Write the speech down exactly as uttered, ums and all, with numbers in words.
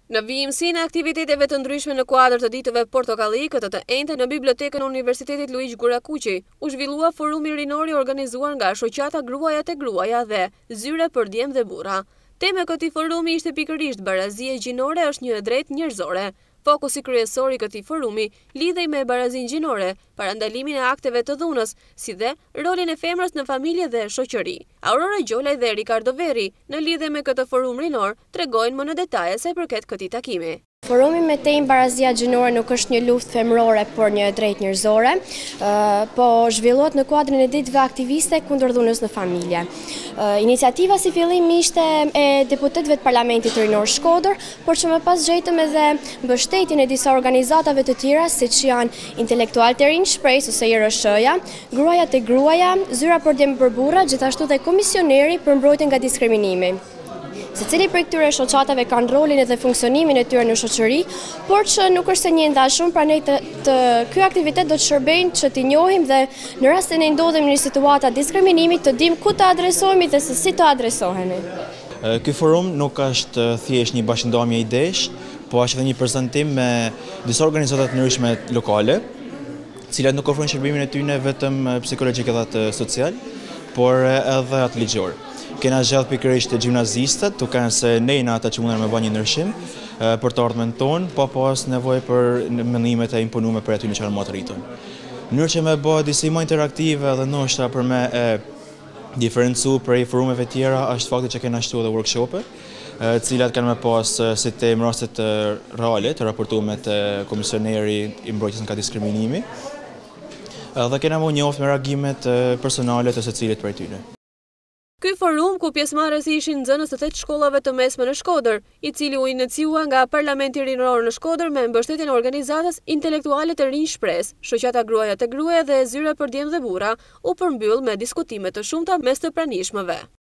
Në vijimsinë e aktiviteteve të ndryshme në kuadër të ditëve portokalli këtë të enjte në bibliotekën e Universitetit Luigjë Gurakuqi, u zhvillua forumi rinor i organizuar nga shoqata Gruaja te Gruaja dhe Zyre për Djem dhe Burra. Tema e këtij forumi ishte pikërisht barazia gjinore është një e drejtë njerëzore. Fokusi kryesor i këtij forumi lidhej me barazinë gjinore, parandalimin e akteve të dhunës, si dhe rolin e femrës në familje dhe shoqëri. Aurora Gjolaj dhe Ricardo Verri, në lidhje me këtë forum rinor, tregojnë më në detaje sa i përket këtij takimi. Forumi me temë barazia gjinore nuk është një luftë femërore, por një e drejtë njerëzore, po zhvillohet në kuadrin e ditëve aktiviste kundër dhunës në familje. Iniciativa si fillim ishte e deputetëve të Parlamentit Rinor Shkodër, por që më pas gjetëm edhe mbështetjen e disa organizatave të tjera, siç janë Intelektualët e Rinj Shpresë ose I R S-ja, Gruaja te Gruaja, Zyra për Djem për Burra, gjithashtu dhe Komisioneri për mbrojtjen nga diskriminimi. Secili prej këtyre shoqatave kanë rolin edhe funksionimin e tyre në shoqëri, por që nuk është se një ndashëm, prandaj të, të ky aktivitet do të shërbejnë që t'i njohim dhe në rastin e ndodhemi në situata diskriminimi të dim ku të adresohemi dhe se si të adresohemi. Ky forum nuk është thjesht një bashkëndamje idesh, po është edhe një prezantim me disa organizata të ndryshme lokale, të cilat nuk ofrojnë shërbimin e tyre vetëm psikologjik edhe social, por edhe atë ligjor. Kena zgjedh pikërisht gjimnazistët, tuk kanë se nejna ata që mundën me bë një ndryshim për të ardhmen tonë, pa pas nevojë për mendimet e imponuara për aty në çfarë më të rritun. Në mënyrë që me bë disi më interaktive dhe ndoshta për me e diferencu prej forumeve tjera është fakti që kena shtuar edhe workshope, të cilat kanë me pas si temë rastet reale të raportuara me të komisioneri i mbrojtjes nga diskriminimi. Dhe kena më njoftë me reagimet personale të secilit prej tyre. Ky forum, ku pjesëmarrës ishin nxënës të tetë shkollave të mesme në Shkodër, i cili u iniciua nga Parlamenti Rinor në Shkodër me mbështetjen e organizatës Intelektualët e Rinj Shpresë, shoqata Gruaja te Gruaja dhe Zyra për Djem dhe Burra, u përmbyll me diskutime të shumta mes të pranishmëve.